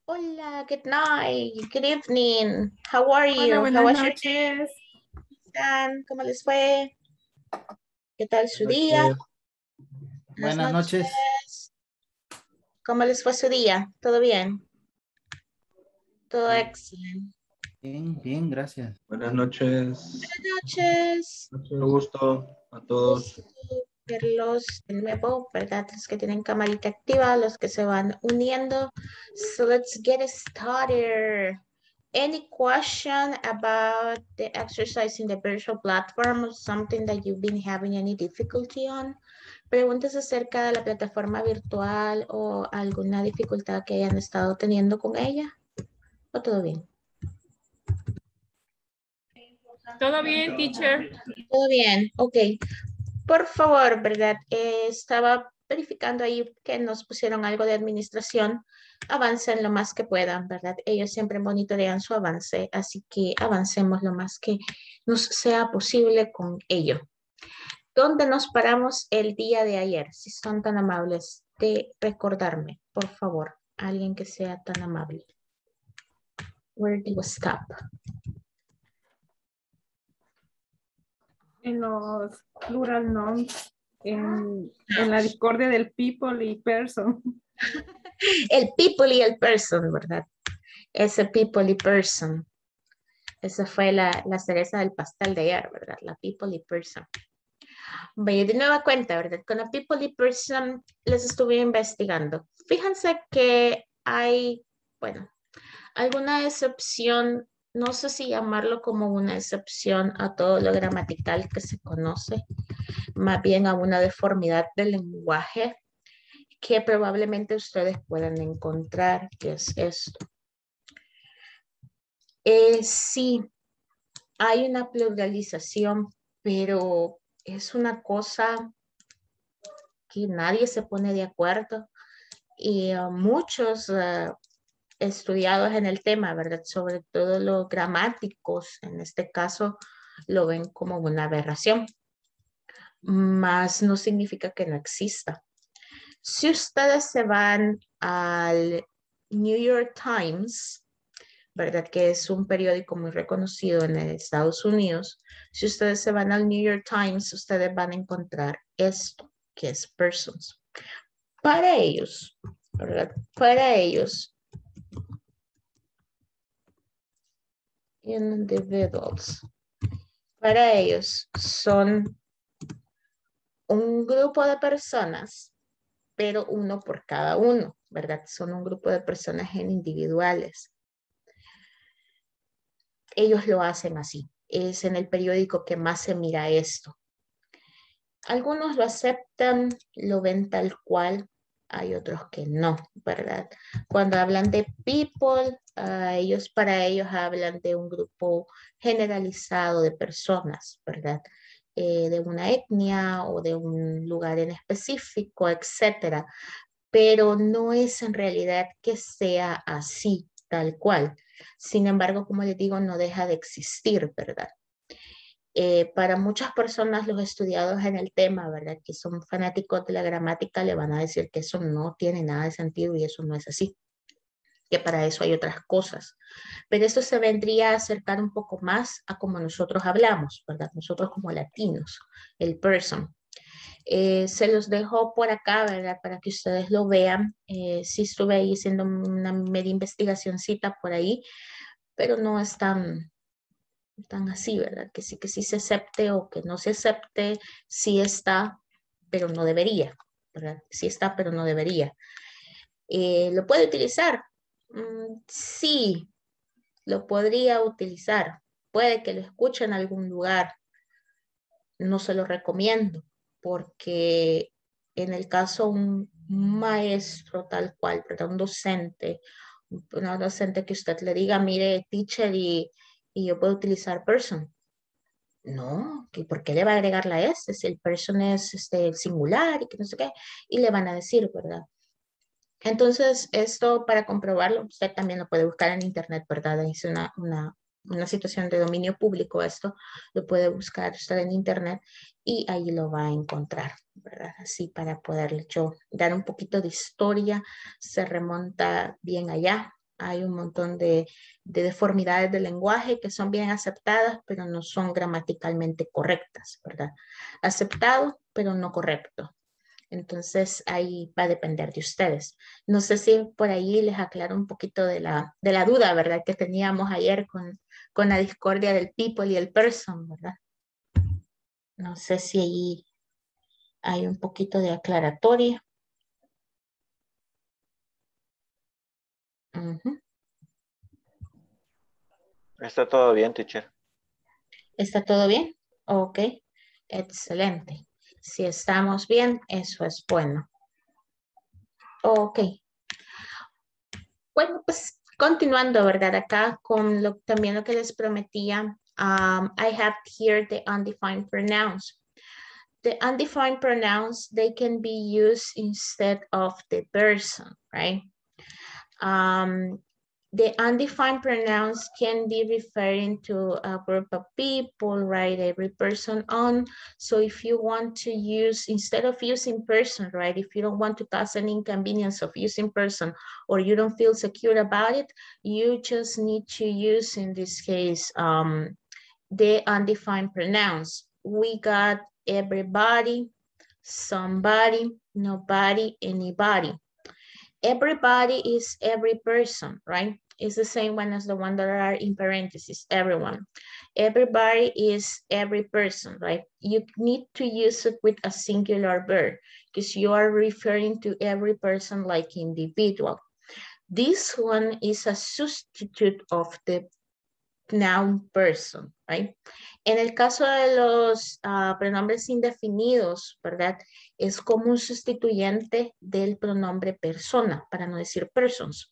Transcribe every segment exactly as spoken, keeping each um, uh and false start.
Hola, good night, good evening. How are Hola, you? How buenas was your noches. day? ¿Cómo les fue? ¿Qué tal su Buenas día? noches. Buenas Buenas noches. noches. ¿Cómo les fue su día? ¿Todo bien? Todo Bien, excelente. bien, bien, gracias. Buenas noches. Buenas noches. Mucho gusto a Un todos. gusto verlos de nuevo, ¿verdad? Los que tienen camarita activa, los que se van uniendo. So let's get started. Any question about the exercise in the virtual platform or something that you've been having any difficulty on? Preguntas acerca de la plataforma virtual o alguna dificultad que hayan estado teniendo con ella. ¿O todo bien? ¿Todo bien, teacher? Todo bien, ok. Por favor, ¿verdad? Eh, estaba verificando ahí que nos pusieron algo de administración. Avancen lo más que puedan, ¿verdad? Ellos siempre monitorean su avance, así que avancemos lo más que nos sea posible con ello. ¿Dónde nos paramos el día de ayer? Si son tan amables de recordarme, por favor. Alguien que sea tan amable. Where do we stop? En los plural nouns, en, en la discordia del people y person. El people y el person, ¿verdad? Ese people y person. Esa fue la, la cereza del pastel de ayer, ¿verdad? La people y person. Vaya, de nueva cuenta, ¿verdad? Con la people y person les estuve investigando. Fíjense que hay, bueno, alguna excepción, no sé si llamarlo como una excepción a todo lo gramatical que se conoce, más bien a una deformidad del lenguaje que probablemente ustedes puedan encontrar, que es esto. Eh, sí, hay una pluralización, pero es una cosa que nadie se pone de acuerdo y uh, muchos uh, estudiados en el tema, ¿verdad? Sobre todo los gramáticos, en este caso, lo ven como una aberración, más no significa que no exista. Si ustedes se van al New York Times, ¿verdad? Que es un periódico muy reconocido en Estados Unidos. Si ustedes se van al New York Times, ustedes van a encontrar esto, que es persons. Para ellos, ¿verdad? Para ellos, individuals, para ellos son un grupo de personas, pero uno por cada uno, ¿verdad? Son un grupo de personas individuales. Ellos lo hacen así. Es en el periódico que más se mira esto. Algunos lo aceptan, lo ven tal cual, hay otros que no, ¿verdad? Cuando hablan de people, uh, ellos para ellos hablan de un grupo generalizado de personas, ¿verdad? Eh, de una etnia o de un lugar en específico, etcétera. Pero no es en realidad que sea así, tal cual. Sin embargo, como les digo, no deja de existir, ¿verdad? Eh, para muchas personas, los estudiados en el tema, ¿verdad? Que son fanáticos de la gramática, le van a decir que eso no tiene nada de sentido y eso no es así, que para eso hay otras cosas. Pero esto se vendría a acercar un poco más a como nosotros hablamos, ¿verdad? Nosotros como latinos, el person. Eh, se los dejo por acá, ¿verdad? Para que ustedes lo vean. Eh, sí estuve ahí haciendo una media investigacioncita por ahí, pero no es tan tan así, ¿verdad? Que sí, que sí se acepte o que no se acepte, sí está, pero no debería, ¿verdad? Sí está, pero no debería. Eh, ¿Lo puede utilizar? Mm, sí, lo podría utilizar. Puede que lo escuche en algún lugar. No se lo recomiendo, porque en el caso un maestro tal cual, ¿verdad? Un docente, una docente que usted le diga, mire, teacher, y, y yo puedo utilizar person. No, que ¿por qué le va a agregar la S? Si el person es este, singular y que no sé qué, y le van a decir, ¿verdad? Entonces, esto para comprobarlo, usted también lo puede buscar en internet, ¿verdad? Es una, una, una situación de dominio público esto, lo puede buscar usted en internet y ahí lo va a encontrar, ¿verdad? Así para poderle yo dar un poquito de historia, se remonta bien allá, Hay un montón de, de deformidades del lenguaje que son bien aceptadas, pero no son gramaticalmente correctas, ¿verdad? Aceptado, pero no correcto. Entonces, ahí va a depender de ustedes. No sé si por ahí les aclaro un poquito de la, de la duda, ¿verdad? Que teníamos ayer con, con la discordia del people y el person, ¿verdad? No sé si ahí hay un poquito de aclaratoria. Uh-huh. Está todo bien, teacher. ¿Está todo bien? Ok, excelente. Si estamos bien, eso es bueno. Ok. Bueno, pues continuando, ¿verdad? Acá con lo, también lo que les prometía. Um, I have here the undefined pronouns. The undefined pronouns, they can be used instead of the person, right? Um, the undefined pronouns can be referring to a group of people, right? Every person on. So if you want to use, instead of using person, right? If you don't want to cause an inconvenience of using person or you don't feel secure about it, you just need to use, in this case, um, the undefined pronouns. We got everybody, somebody, nobody, anybody. Everybody is every person, right? It's the same one as the one that are in parentheses, everyone. Everybody is every person, right? You need to use it with a singular verb because you are referring to every person like individual. This one is a substitute of the noun person, right? En el caso de los uh, pronombres indefinidos, ¿verdad? Es como un sustituyente del pronombre persona, para no decir persons.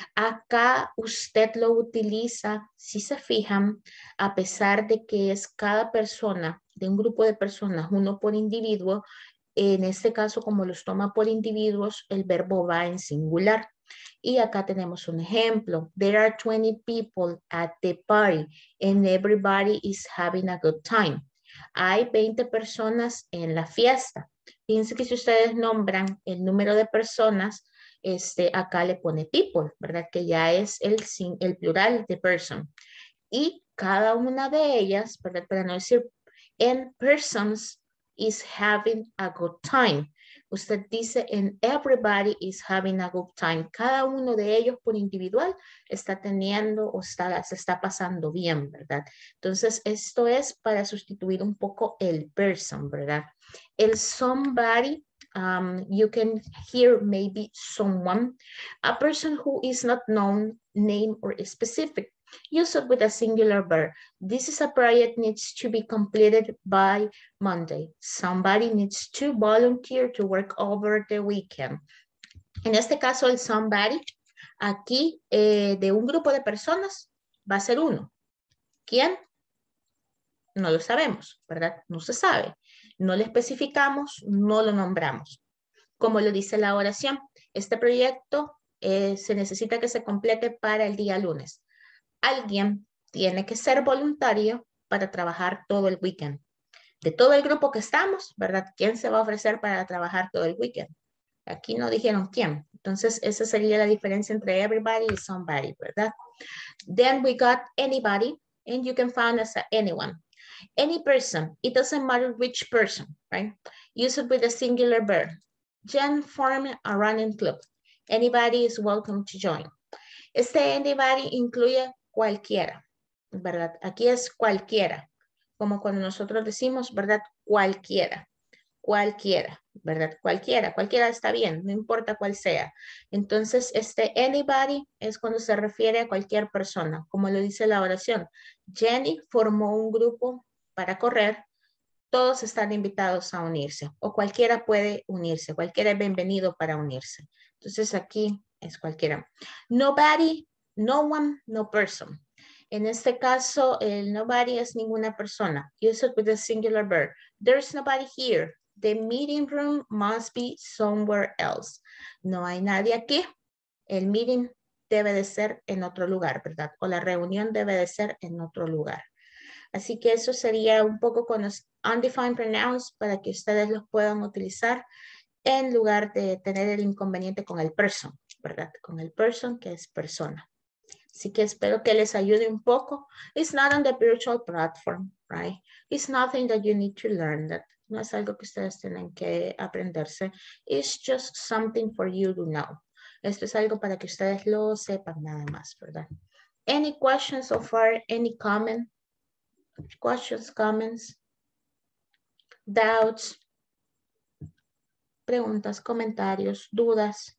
Acá usted lo utiliza, si se fijan, a pesar de que es cada persona, de un grupo de personas, uno por individuo, en este caso, como los toma por individuos, el verbo va en singular. Y acá tenemos un ejemplo. There are twenty people at the party and everybody is having a good time. Hay veinte personas en la fiesta. Fíjense que si ustedes nombran el número de personas, este, acá le pone people, ¿verdad? Que ya es el, el plural de person. Y cada una de ellas, ¿verdad? Para no decir and persons is having a good time. Usted dice, and everybody is having a good time. Cada uno de ellos por individual está teniendo o está, se está pasando bien, ¿verdad? Entonces, esto es para sustituir un poco el person, ¿verdad? El somebody, um, you can hear maybe someone, a person who is not known, name or specific. Use it with a singular verb. This is a project needs to be completed by Monday. Somebody needs to volunteer to work over the weekend. En este caso, el somebody, aquí eh, de un grupo de personas va a ser uno. ¿Quién? No lo sabemos, ¿verdad? No se sabe. No le especificamos, no lo nombramos. Como lo dice la oración, este proyecto eh, se necesita que se complete para el día lunes. Alguien tiene que ser voluntario para trabajar todo el weekend. De todo el grupo que estamos, ¿verdad? ¿Quién se va a ofrecer para trabajar todo el weekend? Aquí no dijeron quién. Entonces, esa sería la diferencia entre everybody y somebody, ¿verdad? Then we got anybody, and you can find as a anyone. Any person, it doesn't matter which person, right? Use it with a singular verb. Jen formed a running club. Anybody is welcome to join. Este anybody incluye cualquiera, ¿verdad? Aquí es cualquiera, como cuando nosotros decimos, ¿verdad? Cualquiera, cualquiera, ¿verdad? Cualquiera, cualquiera está bien, no importa cuál sea. Entonces, este anybody es cuando se refiere a cualquier persona, como lo dice la oración. Jenny formó un grupo para correr, todos están invitados a unirse, o cualquiera puede unirse, cualquiera es bienvenido para unirse. Entonces, aquí es cualquiera. Nobody, no one, no person. En este caso, el nobody es ninguna persona. Use it with a singular verb. There's nobody here. The meeting room must be somewhere else. No hay nadie aquí. El meeting debe de ser en otro lugar, ¿verdad? O la reunión debe de ser en otro lugar. Así que eso sería un poco con los undefined pronouns para que ustedes los puedan utilizar en lugar de tener el inconveniente con el person, ¿verdad? Con el person que es persona. Así que espero que les ayude un poco. It's not on the virtual platform, right? It's nothing that you need to learn. That no es algo que ustedes tienen que aprenderse. It's just something for you to know. Esto es algo para que ustedes lo sepan nada más, ¿verdad? Any questions so far? Any comment? Questions, comments, doubts, preguntas, comentarios, dudas?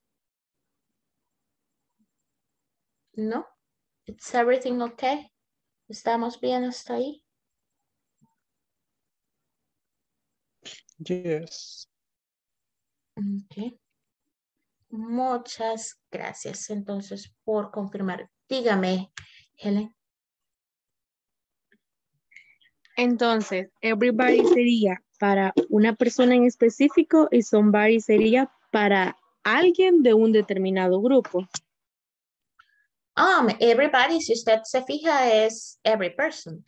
¿No? It's everything okay? ¿Estamos bien hasta ahí? Yes. Okay. Muchas gracias entonces por confirmar. Dígame, Helen. Entonces, everybody sería para una persona en específico y somebody sería para alguien de un determinado grupo. Um, everybody, si usted se fija, es every person.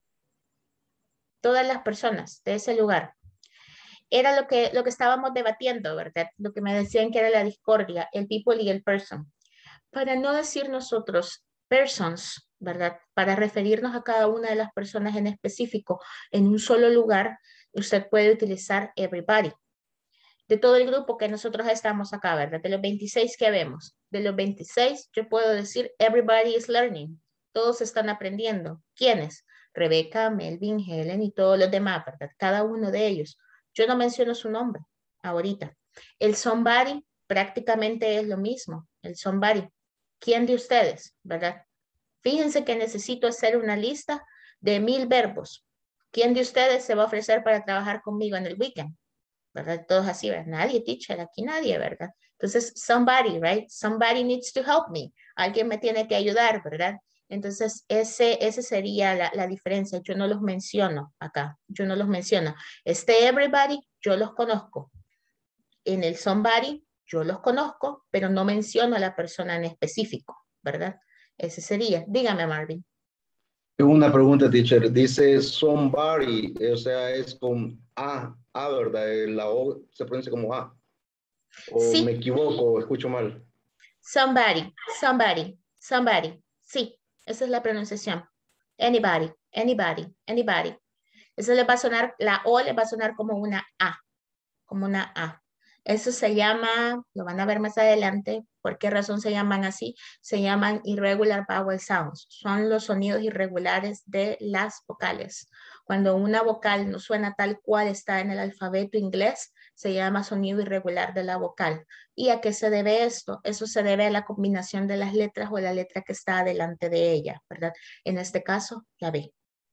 Todas las personas de ese lugar. Era lo que, lo que estábamos debatiendo, ¿verdad? Lo que me decían que era la discordia, el people y el person. Para no decir nosotros persons, ¿verdad? Para referirnos a cada una de las personas en específico en un solo lugar, usted puede utilizar everybody. De todo el grupo que nosotros estamos acá, ¿verdad? De los veintiséis que vemos. De los veintiséis, yo puedo decir everybody is learning. Todos están aprendiendo. ¿Quiénes? Rebeca, Melvin, Helen y todos los demás, ¿verdad? Cada uno de ellos. Yo no menciono su nombre ahorita. El somebody prácticamente es lo mismo. El somebody. ¿Quién de ustedes? ¿Verdad? Fíjense que necesito hacer una lista de mil verbos. ¿Quién de ustedes se va a ofrecer para trabajar conmigo en el weekend? ¿Verdad? Todos así, ¿verdad? Nadie, teacher, aquí nadie, ¿verdad? Entonces, somebody, right? Somebody needs to help me. Alguien me tiene que ayudar, ¿verdad? Entonces, ese, ese sería la, la diferencia. Yo no los menciono acá. Yo no los menciono. Este everybody, yo los conozco. En el somebody, yo los conozco, pero no menciono a la persona en específico, ¿verdad? Ese sería. Dígame, Marvin. Una pregunta, teacher. Dice somebody, o sea, es con A, A, ¿verdad? Eh, La O se pronuncia como A. O Sí. me equivoco, escucho mal. Somebody, somebody, somebody. Sí, esa es la pronunciación. Anybody, anybody, anybody. Eso le va a sonar, la O le va a sonar como una A, como una A. Eso se llama, lo van a ver más adelante, ¿por qué razón se llaman así? Se llaman irregular vowel sounds. Son los sonidos irregulares de las vocales. Cuando una vocal no suena tal cual está en el alfabeto inglés, se llama sonido irregular de la vocal. ¿Y a qué se debe esto? Eso se debe a la combinación de las letras o la letra que está delante de ella, ¿verdad? En este caso, la B.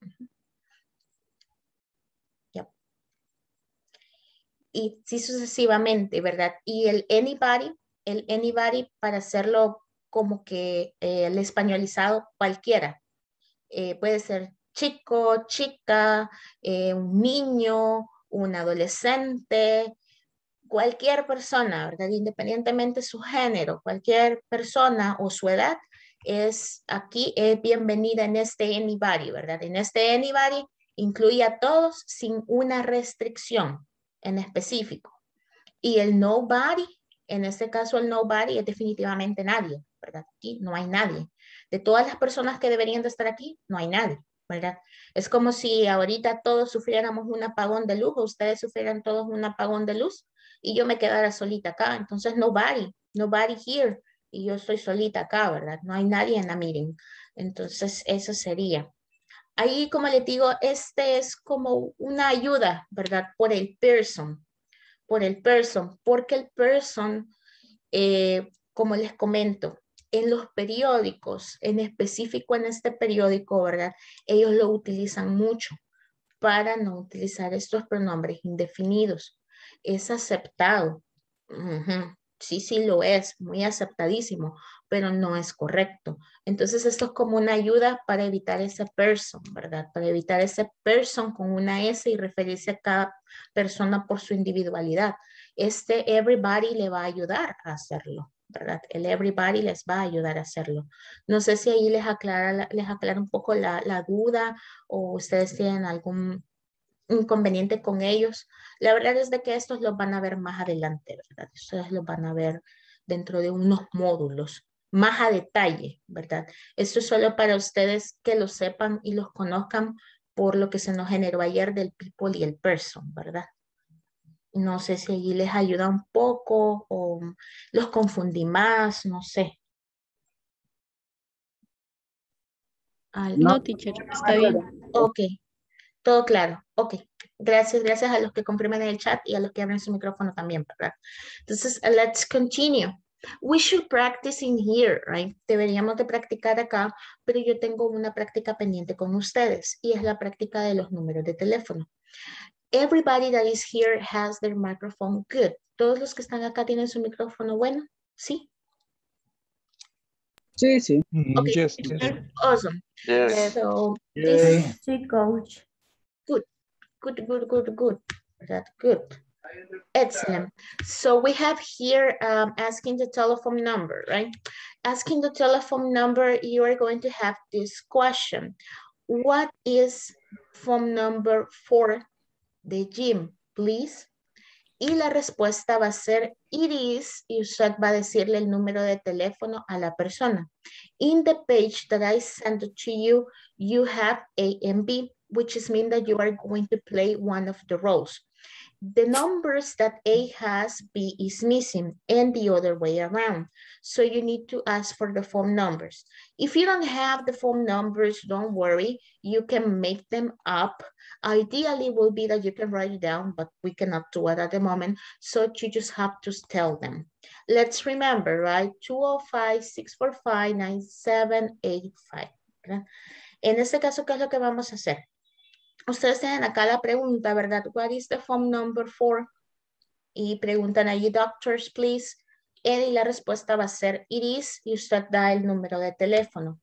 Yep. Y sí sucesivamente, ¿verdad? Y el anybody, el anybody para hacerlo como que eh, el españolizado cualquiera. Eh, puede ser chico, chica, eh, un niño, un adolescente, cualquier persona, ¿verdad? Independientemente de su género, cualquier persona o su edad es aquí es bienvenida en este anybody, ¿verdad? En este anybody incluye a todos sin una restricción en específico. Y el nobody, en este caso el nobody es definitivamente nadie, ¿verdad? Aquí no hay nadie. De todas las personas que deberían de estar aquí, no hay nadie, ¿verdad? Es como si ahorita todos sufriéramos un apagón de luz, o ustedes sufrieran todos un apagón de luz, y yo me quedara solita acá. Entonces, nobody, nobody here, y yo estoy solita acá, ¿verdad? No hay nadie en la meeting. Entonces, eso sería. Ahí, como les digo, este es como una ayuda, ¿verdad? Por el person, por el person, porque el person, eh, como les comento, en los periódicos, en específico en este periódico, ¿verdad? Ellos lo utilizan mucho para no utilizar estos pronombres indefinidos. Es aceptado. Uh-huh. Sí, sí lo es, muy aceptadísimo, pero no es correcto. Entonces esto es como una ayuda para evitar ese person, ¿verdad? Para evitar ese person con una S y referirse a cada persona por su individualidad. Este everybody le va a ayudar a hacerlo, ¿verdad? El everybody les va a ayudar a hacerlo. No sé si ahí les aclara, les aclara un poco la, la duda o ustedes tienen algún inconveniente con ellos. La verdad es de que estos los van a ver más adelante, ¿verdad? Ustedes los van a ver dentro de unos módulos más a detalle, ¿verdad? Esto es solo para ustedes que lo sepan y los conozcan por lo que se nos generó ayer del people y el person, ¿verdad? No sé si allí les ayuda un poco o los confundí más, no sé. Algo. No, teacher, está bien. Ok, todo claro. Ok, gracias, gracias a los que comprimen el chat y a los que abren su micrófono también, ¿verdad? Entonces, let's continue. We should practice in here, right? Deberíamos de practicar acá, pero yo tengo una práctica pendiente con ustedes y es la práctica de los números de teléfono. Everybody that is here has their microphone good. ¿Todos los que están acá tienen su micrófono bueno? ¿Sí? Sí, sí. Okay, Yes, yes. awesome. Yes. So, Yes. this Sí, coach. good, good, good, good, good. That's good. Excellent. So we have here um, asking the telephone number, right? Asking the telephone number, you are going to have this question. What is phone number for the gym, please? Y la respuesta va a ser it is, y usted va a decirle el número de teléfono a la persona. In the page that I sent to you, you have A and B, which is mean that you are going to play one of the roles. The numbers that A has, B is missing, and the other way around. So you need to ask for the phone numbers. If you don't have the phone numbers, don't worry, you can make them up. Ideally will be that you can write it down, but we cannot do it at the moment, so you just have to tell them. Let's remember, right? two oh five, six four five, nine seven eight five. En este caso, ¿qué es lo que vamos a hacer? Ustedes tienen acá la pregunta, ¿verdad? What is the phone number for? Y preguntan allí, doctors, please. Y la respuesta va a ser it is, y usted da el número de teléfono.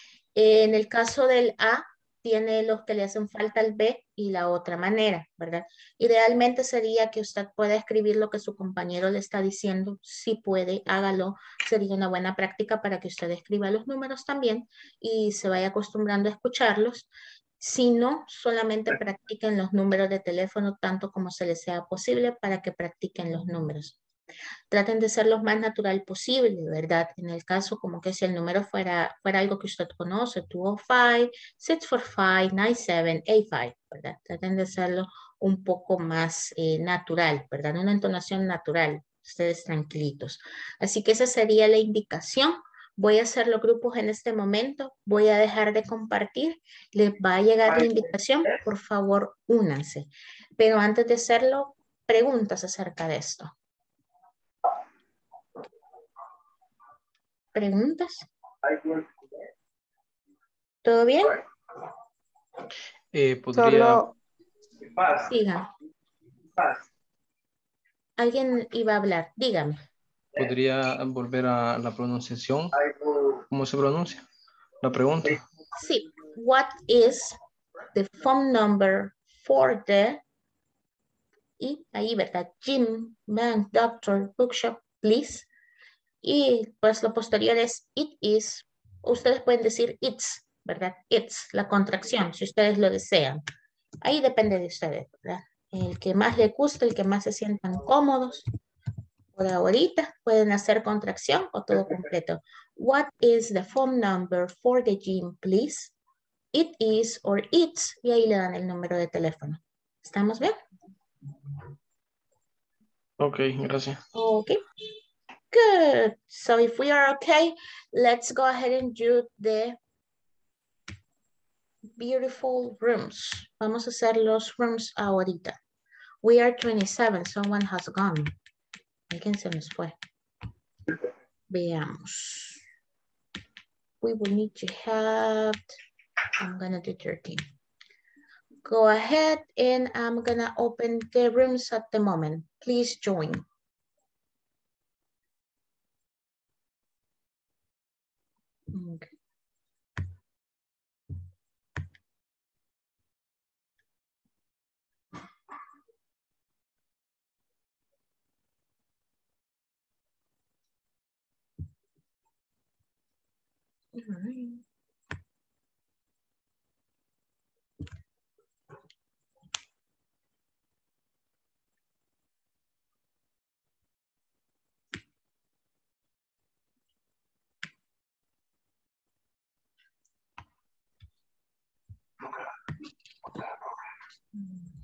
En el caso del A, tiene los que le hacen falta el B y la otra manera, ¿verdad? Idealmente sería que usted pueda escribir lo que su compañero le está diciendo. Si puede, hágalo. Sería una buena práctica para que usted escriba los números también y se vaya acostumbrando a escucharlos. Si no, solamente practiquen los números de teléfono tanto como se les sea posible para que practiquen los números. Traten de ser lo más natural posible, ¿verdad? En el caso como que si el número fuera, fuera algo que usted conoce, dos cero cinco, seis cuatro cinco, nueve siete ocho cinco, ¿verdad? Traten de hacerlo un poco más eh, natural, ¿verdad? Una entonación natural, ustedes tranquilitos. Así que esa sería la indicación. Voy a hacer los grupos en este momento, voy a dejar de compartir, les va a llegar la invitación, por favor, únanse. Pero antes de hacerlo, preguntas acerca de esto. ¿Preguntas? ¿Todo bien? Eh, podría, Solo, Digan. Alguien iba a hablar, dígame. podría volver a la pronunciación. ¿Cómo se pronuncia? La pregunta. Sí. What is the phone number for the... Y ahí, ¿verdad? Gym, bank, doctor, bookshop, please. Y pues lo posterior es it is. Ustedes pueden decir it's, ¿verdad? It's, la contracción, si ustedes lo desean. Ahí depende de ustedes, ¿verdad? El que más les guste, el que más se sientan cómodos. Por ahorita pueden hacer contracción o todo completo. What is the phone number for the gym, please? It is or it's. Y ahí le dan el número de teléfono. ¿Estamos bien? Ok, gracias. Ok. Good. So if we are okay, let's go ahead and do the beautiful rooms. Vamos a hacer los rooms ahorita. We are twenty-seven. Someone has gone. Alguien se nos fue. Veamos. We will need to have, I'm gonna do thirteen. Go ahead and I'm gonna open the rooms at the moment. Please join. Okay. All right.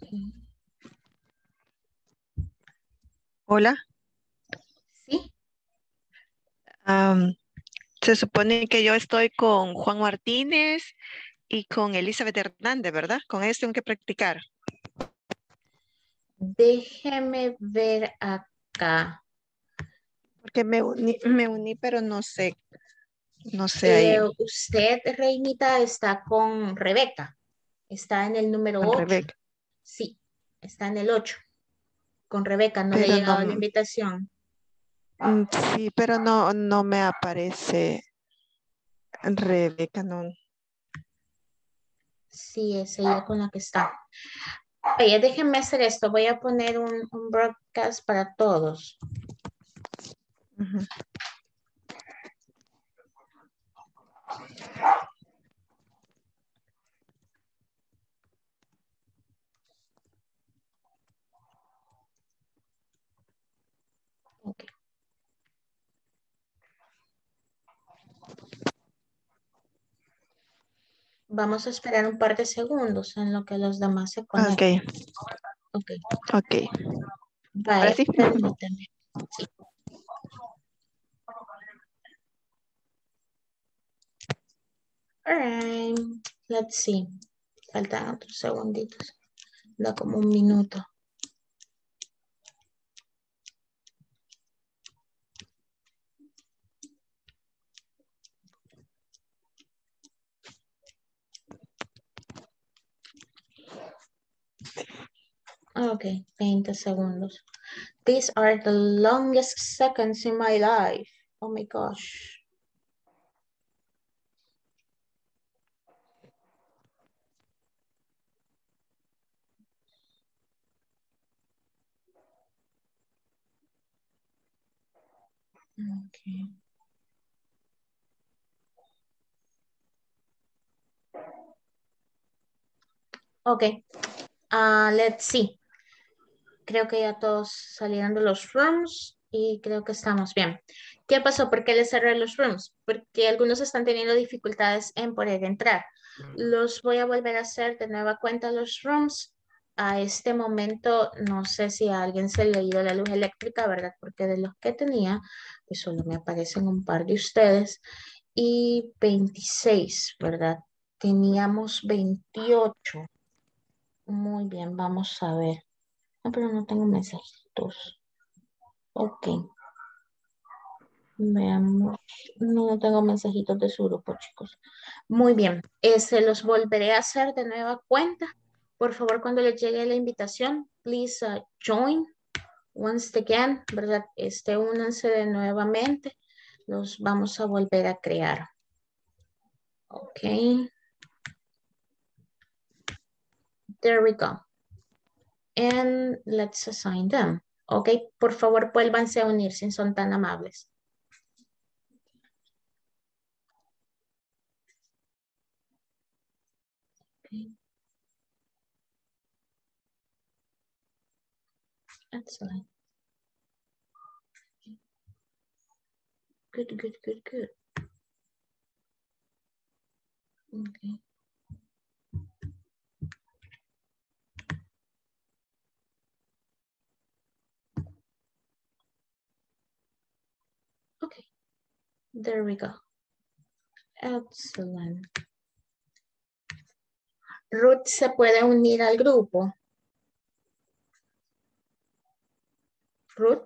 Hola. Sí. Am, se supone que yo estoy con Juan Martínez y con Elizabeth Hernández, ¿verdad? Con ellos tengo que practicar. Déjeme ver acá. Porque me uní, me uní, pero no sé, no sé ahí. Eh, usted, Reinita, está con Rebeca. Está en el número Con ocho. Rebeca. Sí, está en el ocho. Con Rebeca, no le ha Pero llegado no, la invitación. mm, sí, pero no, no me aparece Rebeca, no. Sí, es ella con la que está. Oye, déjenme hacer esto. Voy a poner un, un broadcast para todos. Ujú. Ok. Vamos a esperar un par de segundos en lo que los demás se Ok, conecten. Ok. ok. Vaya, Ahora sí. permítame. Sí. All right. Let's see. Faltan otros segunditos. Da como un minuto. Ok, veinte segundos. These are the longest seconds in my life. Oh my gosh. Okay. Ok. Uh, let's see. Creo que ya todos salieron de los rooms y creo que estamos bien. ¿Qué pasó? ¿Por qué les cerré los rooms? Porque algunos están teniendo dificultades en poder entrar. Los voy a volver a hacer de nueva cuenta los rooms. A este momento no sé si a alguien se le ha ido la luz eléctrica, ¿verdad? Porque de los que tenía, pues solo me aparecen un par de ustedes. Y veintiséis, ¿verdad? Teníamos veintiocho. Muy bien, vamos a ver. Ah, pero no tengo mensajitos. Ok. Veamos. No, no tengo mensajitos de su grupo, chicos. Muy bien. Eh, se los volveré a hacer de nueva cuenta. Por favor, cuando les llegue la invitación, please uh, join once again, ¿verdad? Este, únanse de nuevamente. Los vamos a volver a crear. Ok. There we go. And let's assign them. Ok. Por favor, vuélvanse a unir si son tan amables. Okay. Excellent. Good, good, good, good. Okay. Okay. There we go. Excellent. Ruth se puede unir al grupo. Ruth.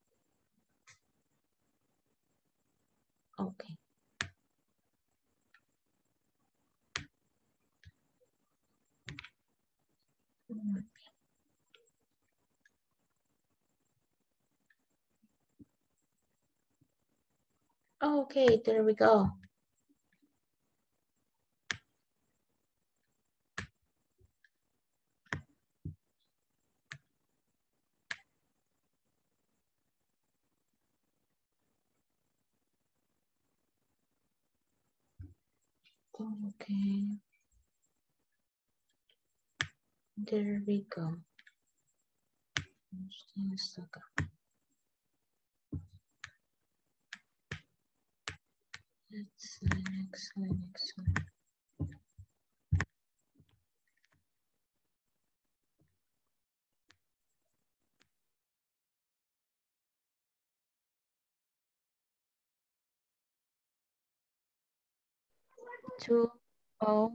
Okay. Okay, there we go. Okay. There we go. Excellent, excellent, excellent. two oh.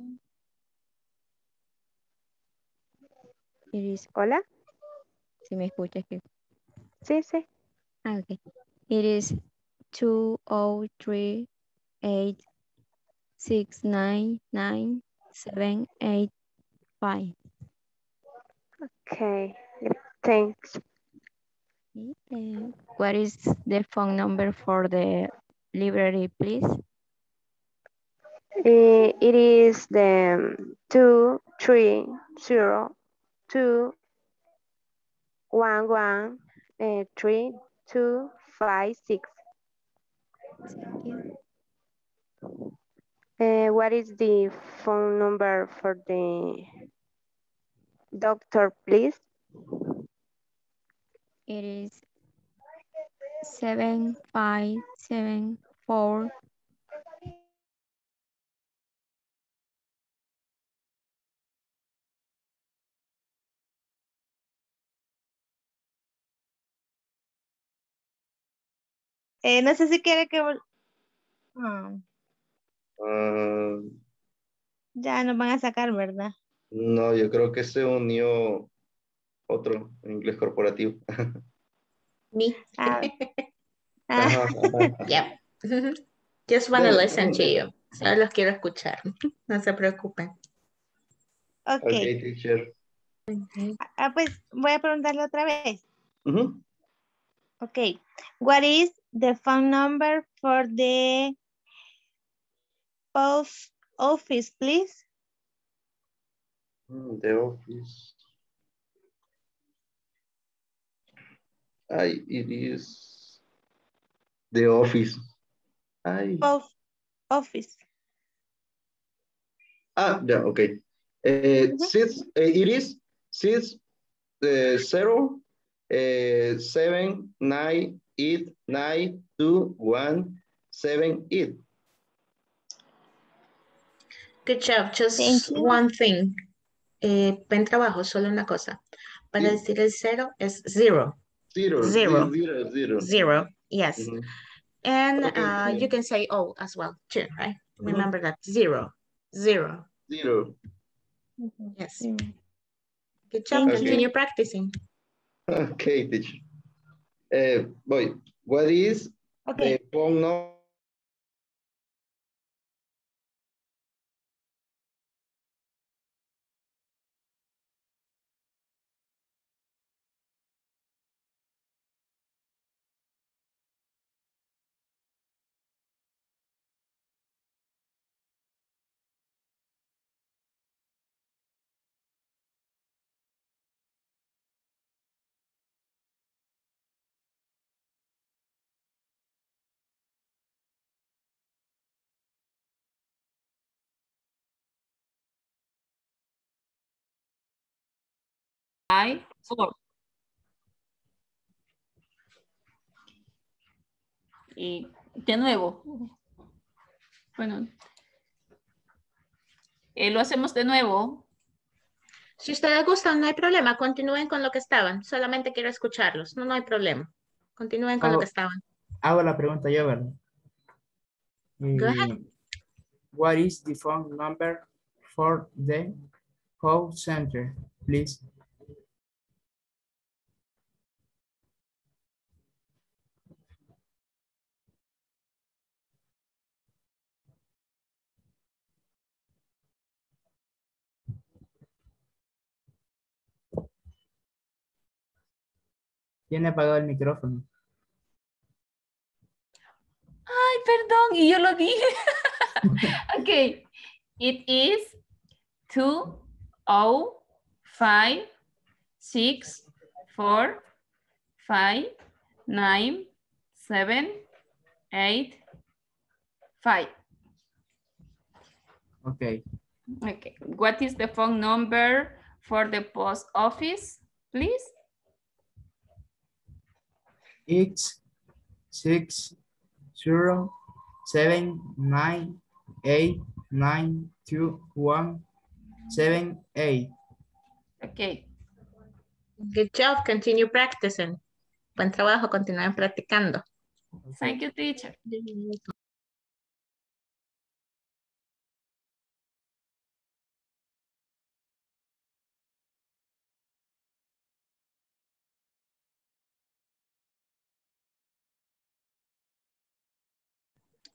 It is, Hola. si me escuchas que. Sí, sí. Ah, okay. It is two oh three eight six nine nine seven eight five. Okay. Thanks. Uh, what is the phone number for the library, please? Uh, it is the two three zero two one one uh, three two five six. Thank you. Uh, what is the phone number for the doctor, please? It is seven five seven four. Eh, no sé si quiere que... vol- Ah, Ah, ya nos van a sacar, ¿verdad? no, yo creo que se unió otro en inglés corporativo. Me. Ah, ah, Ajá, ajá. Yep. Just want to Dale, listen to pregunta. you. Solo los quiero escuchar. No se preocupen. ok. Ok, teacher. Ah, pues voy a preguntarle otra vez. Ujú. Ok. What is the phone number for the post office, please? Mm, The office. Ay, it is the office. Ay. Post office. Ah, ya, ok. Eh, six, eh, it is six, eh, zero, eh, seven, nine, eight, nine, two, one, seven, eight. Good job. Thank Just you. one thing. Eh, buen trabajo, solo una cosa. Para Sí. decir el cero es zero. Zero, Zero. zero, zero. Zero. Yes. Ujú. And Ok, uh, you bien. can say O as well, too, right? Ujú. Remember that. Zero. Zero. Zero. Yes. Mm, Good job. Thank Continue you. practicing. Ok, teacher. Eh, voy. What is Ok. the phone number? Five, four. Y de nuevo. Bueno. Eh, lo hacemos de nuevo. Si ustedes gustan, no hay problema. Continúen con lo que estaban. Solamente quiero escucharlos. No, no hay problema. Continúen con lo que Hago, estaban. hago la pregunta yo, ¿verdad? Go ahead. Eh, what is the phone number for the call center, please? Tiene apagado el micrófono. Ay, perdón, y yo lo dije. Ok. It is two oh five six four five nine seven eight five. Ok. Okay. What is the phone number for the post office, please? It's six zero seven nine eight nine two one seven eight. Okay. Good job. Continue practicing. Buen trabajo. Continúen practicando. Thank you, teacher.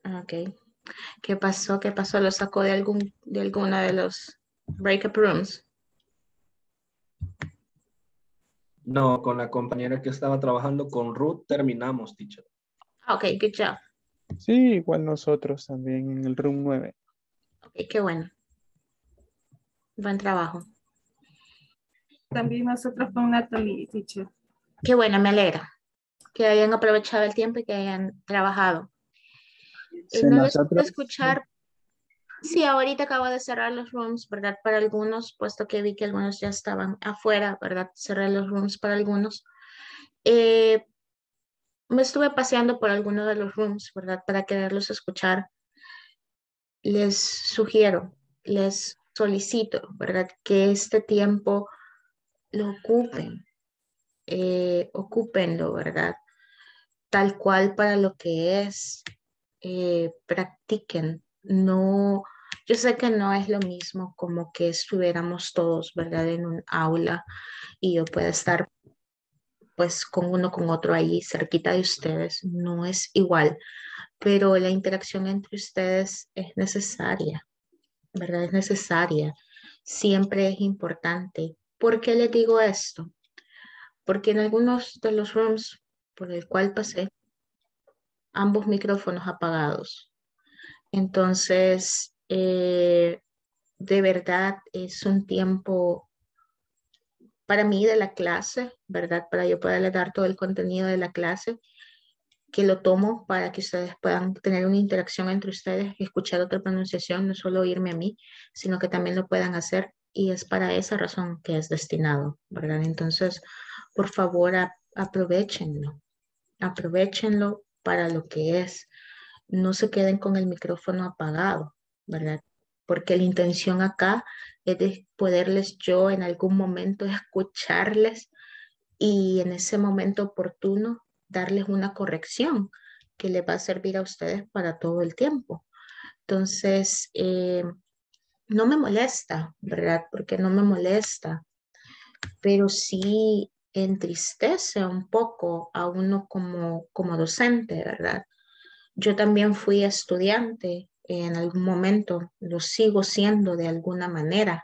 Ok. ¿Qué pasó? ¿Qué pasó? ¿Lo sacó de algún de alguna de los breakup rooms? No, con la compañera que estaba trabajando con Ruth terminamos, teacher. Ok, good job. Sí, igual nosotros también en el room nueve. Ok, qué bueno. Buen trabajo. También nosotros con Natalie, teacher. Qué bueno, me alegra que hayan aprovechado el tiempo y que hayan trabajado. Eh, Sí, no les pude nosotros. escuchar. Sí, ahorita acabo de cerrar los rooms, ¿verdad? Para algunos, puesto que vi que algunos ya estaban afuera, ¿verdad? Cerré los rooms para algunos. Eh, me estuve paseando por algunos de los rooms, ¿verdad? Para quererlos escuchar. Les sugiero, les solicito, ¿verdad? Que este tiempo lo ocupen, eh, ocúpenlo, ¿verdad? Tal cual para lo que es, eh, practiquen. No, yo sé que no es lo mismo como que estuviéramos todos, ¿verdad? En un aula y yo pueda estar pues con uno con otro ahí cerquita de ustedes. No es igual, pero la interacción entre ustedes es necesaria, ¿verdad? Es necesaria. Siempre es importante. ¿Por qué les digo esto? Porque en algunos de los rooms por el cual pasé, ambos micrófonos apagados. Entonces, eh, de verdad es un tiempo para mí de la clase, ¿verdad? Para yo poderle dar todo el contenido de la clase, que lo tomo para que ustedes puedan tener una interacción entre ustedes, escuchar otra pronunciación, no solo oírme a mí, sino que también lo puedan hacer. Y es para esa razón que es destinado, ¿verdad? Entonces, por favor, a- aprovechenlo, aprovechenlo para lo que es. No se queden con el micrófono apagado, ¿verdad? Porque la intención acá es de poderles yo en algún momento escucharles y en ese momento oportuno darles una corrección que les va a servir a ustedes para todo el tiempo. Entonces, eh, no me molesta, ¿verdad? Porque no me molesta, pero sí entristece un poco a uno como, como docente, ¿verdad? Yo también fui estudiante en algún momento, lo sigo siendo de alguna manera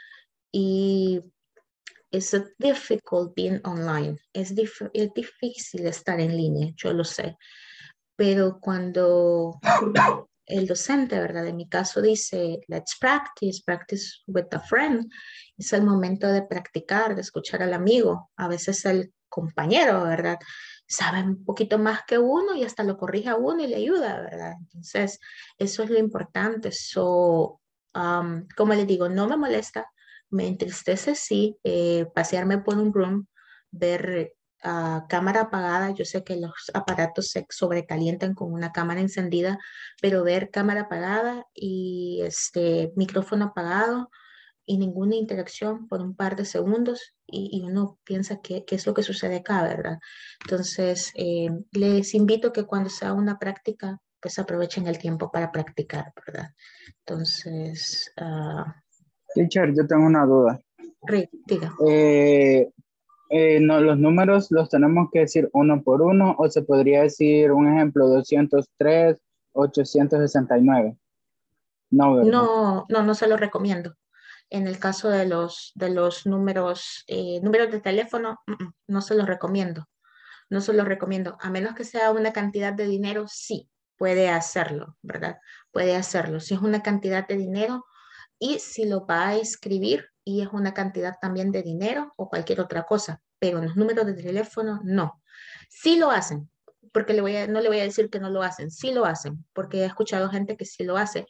y es difficult being online. Es, dif- es difícil estar en línea, yo lo sé, pero cuando el docente, ¿verdad? En mi caso dice, let's practice, practice with a friend. Es el momento de practicar, de escuchar al amigo. A veces el compañero, ¿verdad? Sabe un poquito más que uno y hasta lo corrige a uno y le ayuda, ¿verdad? Entonces, eso es lo importante. So, um, como les digo, no me molesta, me entristece, sí, eh, pasearme por un room, ver a cámara apagada. Yo sé que los aparatos se sobrecalientan con una cámara encendida, pero ver cámara apagada y este micrófono apagado y ninguna interacción por un par de segundos y, y uno piensa que, qué es lo que sucede acá, ¿verdad? Entonces, eh, les invito a que cuando sea una práctica, pues aprovechen el tiempo para practicar, ¿verdad? Entonces, uh, Teacher, yo tengo una duda. Rick, diga. Eh, eh, no, los números los tenemos que decir uno por uno o se podría decir un ejemplo doscientos tres, ochocientos sesenta y nueve. No, ¿verdad? No, no, no se lo recomiendo. En el caso de los, de los números, eh, números de teléfono, mm, mm, no se los recomiendo. No se los recomiendo. A menos que sea una cantidad de dinero, sí, puede hacerlo, ¿verdad? Puede hacerlo. Si es una cantidad de dinero y si lo va a escribir y es una cantidad también de dinero o cualquier otra cosa, pero en los números de teléfono, no. Sí lo hacen, porque le voy a, no le voy a decir que no lo hacen, sí lo hacen, porque he escuchado gente que sí lo hace.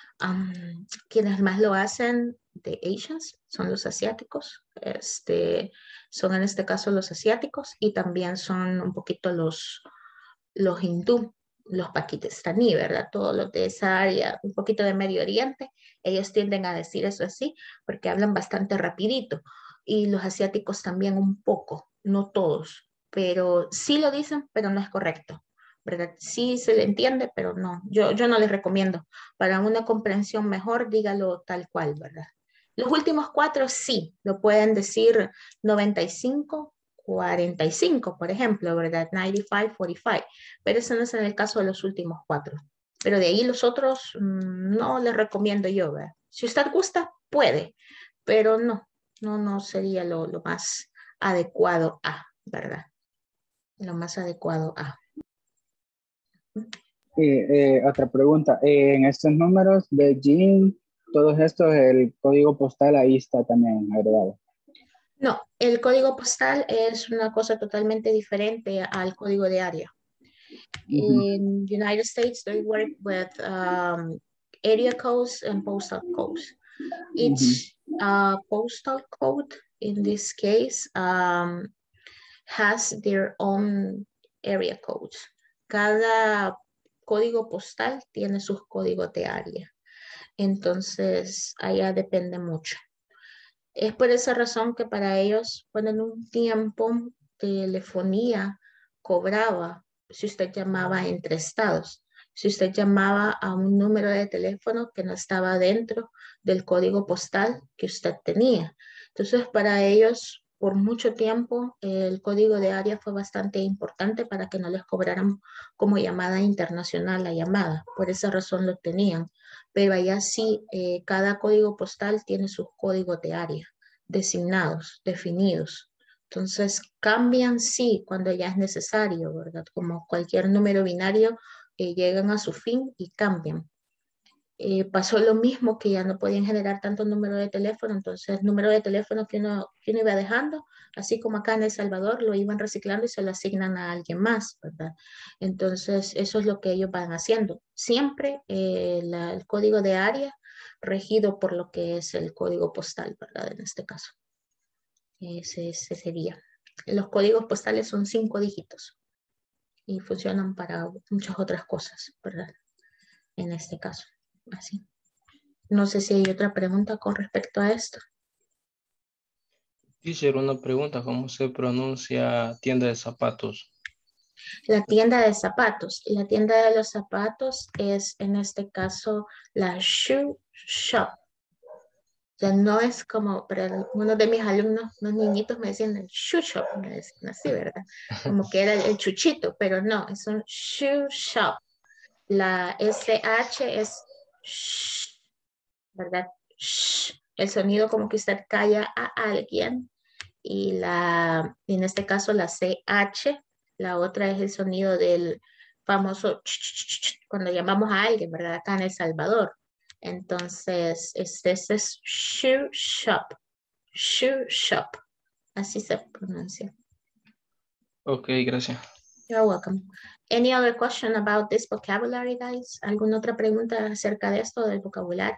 Um, quienes más lo hacen de Asians son los asiáticos, este, son en este caso los asiáticos y también son un poquito los, los hindú, los pakistaní, ¿verdad? Todos los de esa área, un poquito de Medio Oriente, ellos tienden a decir eso así porque hablan bastante rapidito y los asiáticos también un poco, no todos, pero sí lo dicen, pero no es correcto. ¿Verdad? Sí se le entiende, pero no, yo, yo no les recomiendo. Para una comprensión mejor, dígalo tal cual, ¿verdad? Los últimos cuatro sí, lo pueden decir noventa y cinco, cuarenta y cinco, por ejemplo, ¿verdad? noventa y cinco, cuarenta y cinco, pero eso no es en el caso de los últimos cuatro. Pero de ahí los otros mm, no les recomiendo yo, ¿verdad? Si usted gusta, puede, pero no, no, no sería lo, lo más adecuado a, ¿verdad? Lo más adecuado a. Y eh, otra pregunta, eh, en estos números de Jean, todos estos, el código postal ahí está también agregado. No, el código postal es una cosa totalmente diferente al código de área. In United States, they work with um, area codes and postal codes. Each uh, postal code, in this case, um, has their own area codes. Cada código postal tiene sus códigos de área. Entonces, allá depende mucho. Es por esa razón que para ellos, cuando en un tiempo telefonía cobraba, si usted llamaba entre estados, si usted llamaba a un número de teléfono que no estaba dentro del código postal que usted tenía. Entonces, para ellos, por mucho tiempo, el código de área fue bastante importante para que no les cobraran como llamada internacional la llamada. Por esa razón lo tenían. Pero allá sí, eh, cada código postal tiene sus códigos de área designados, definidos. Entonces, cambian sí cuando ya es necesario, ¿verdad? Como cualquier número binario, eh, llegan a su fin y cambian. Eh, pasó lo mismo que ya no podían generar tanto número de teléfono, entonces número de teléfono que uno, que uno iba dejando, así como acá en El Salvador, lo iban reciclando y se lo asignan a alguien más, ¿verdad? Entonces eso es lo que ellos van haciendo. Siempre eh, la, el código de área regido por lo que es el código postal, ¿verdad? En este caso. Ese, ese sería. Los códigos postales son cinco dígitos y funcionan para muchas otras cosas, ¿verdad? En este caso. Así. No sé si hay otra pregunta con respecto a esto. Teacher, una pregunta, ¿cómo se pronuncia tienda de zapatos? La tienda de zapatos. La tienda de los zapatos es en este caso la shoe shop. O sea, no es como, para uno de mis alumnos, unos niñitos me decían el shoe shop, me decían así, ¿verdad? Como que era el, el chuchito, pero no, es un shoe shop. La S H es sh, ¿verdad? Shh. El sonido como que usted calla a alguien. Y la, en este caso la C H, la otra es el sonido del famoso ch, ch, ch, cuando llamamos a alguien, ¿verdad? Acá en El Salvador. Entonces, este, este es shoe shop. Shoe shop. Así se pronuncia. Ok, gracias. You're welcome. Any other question about this vocabulary, guys? ¿Alguna otra pregunta acerca de esto, del vocabulario?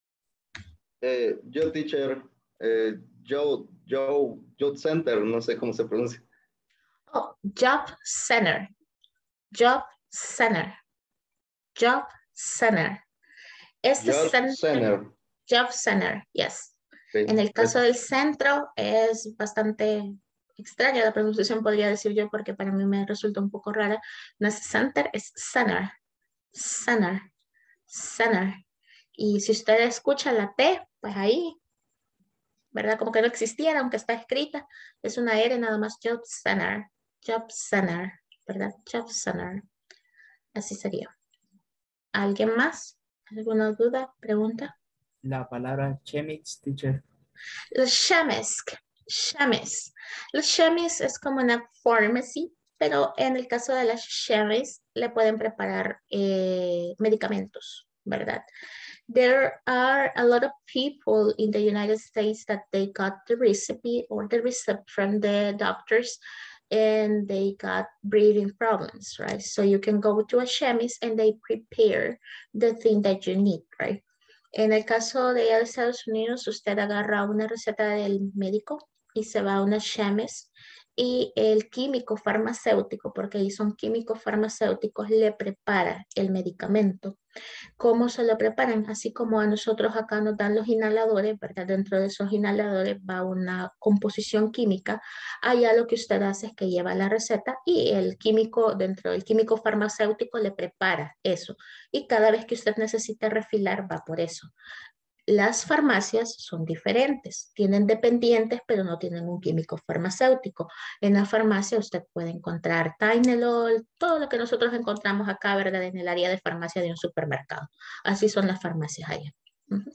Eh, yo, teacher, eh, Joe, Joe, Joe Center, no sé cómo se pronuncia. Oh, job center. Job center. Job center. Este Job center, Center. Job center, yes. Okay. En el caso del centro es bastante extraña la pronunciación, podría decir yo, porque para mí me resulta un poco rara. No es center, es center. Center. Center. Y si usted escucha la T, pues ahí, ¿verdad? Como que no existiera, aunque está escrita. Es una R nada más, Job Center. Job Center, ¿verdad? Job Center. Así sería. ¿Alguien más? ¿Alguna duda? ¿Pregunta? La palabra chemist, teacher. Los chemist. Chemist. Los chemist es como una pharmacy, pero en el caso de las chemist le pueden preparar eh, medicamentos, ¿verdad? There are a lot of people in the United States that they got the recipe or the receipt from the doctors and they got breathing problems, right? So you can go to a chemist and they prepare the thing that you need, right? En el caso de Estados Unidos, usted agarra una receta del médico y se va a una chemist y el químico farmacéutico, porque ahí son químicos farmacéuticos, le prepara el medicamento. ¿Cómo se lo preparan? Así como a nosotros acá nos dan los inhaladores, ¿verdad? Dentro de esos inhaladores va una composición química. Allá lo que usted hace es que lleva la receta y el químico, dentro del químico farmacéutico, le prepara eso. Y cada vez que usted necesite refilar, va por eso. Las farmacias son diferentes, tienen dependientes, pero no tienen un químico farmacéutico. En la farmacia usted puede encontrar Tylenol, todo lo que nosotros encontramos acá, ¿verdad? En el área de farmacia de un supermercado. Así son las farmacias allá. Uh-huh.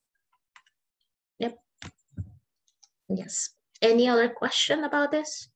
Yep. Yes. Any other question about this?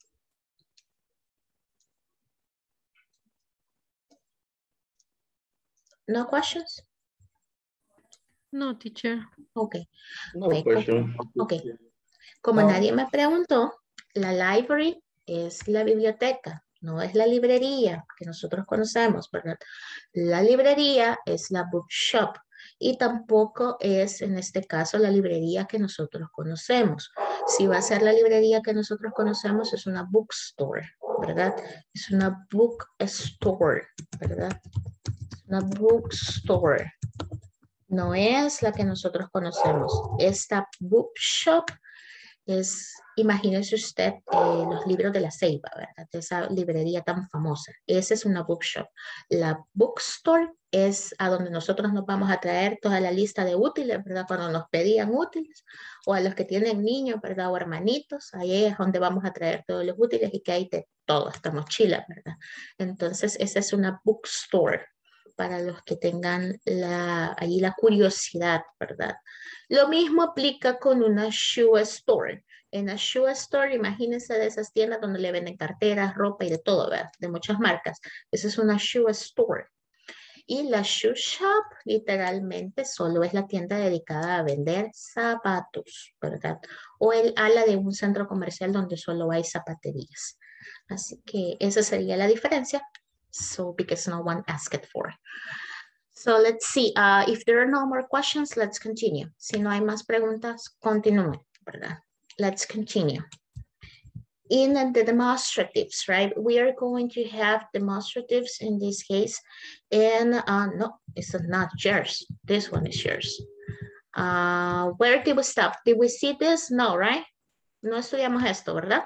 No questions? No, teacher. Ok. No okay. question. Ok. Como No. nadie me preguntó, la library es la biblioteca, no es la librería que nosotros conocemos, ¿verdad? La librería es la bookshop y tampoco es, en este caso, la librería que nosotros conocemos. Si va a ser la librería que nosotros conocemos, es una bookstore, ¿verdad? Es una bookstore, ¿verdad? Una bookstore. No es la que nosotros conocemos. Esta bookshop es, imagínese usted eh, los libros de la Ceiba, ¿verdad? Esa librería tan famosa. Esa es una bookshop. La bookstore es a donde nosotros nos vamos a traer toda la lista de útiles, ¿verdad? Cuando nos pedían útiles, o a los que tienen niños, ¿verdad? O hermanitos, ahí es donde vamos a traer todos los útiles y que hay de todo, hasta mochila, ¿verdad? Entonces, esa es una bookstore para los que tengan la, ahí la curiosidad, ¿verdad? Lo mismo aplica con una shoe store. En la shoe store, imagínense de esas tiendas donde le venden carteras, ropa y de todo, ¿verdad? De muchas marcas. Esa es una shoe store. Y la shoe shop, literalmente, solo es la tienda dedicada a vender zapatos, ¿verdad? O el ala de un centro comercial donde solo hay zapaterías. Así que esa sería la diferencia. So, because no one asked for. So, let's see. Uh, if there are no more questions, let's continue. Si no hay más preguntas, continúen, ¿verdad? Let's continue. In the demonstratives, right? We are going to have demonstratives in this case. And uh, no, it's not yours. This one is yours. Uh, where did we stop? Did we see this? No, right? No estudiamos esto, ¿verdad?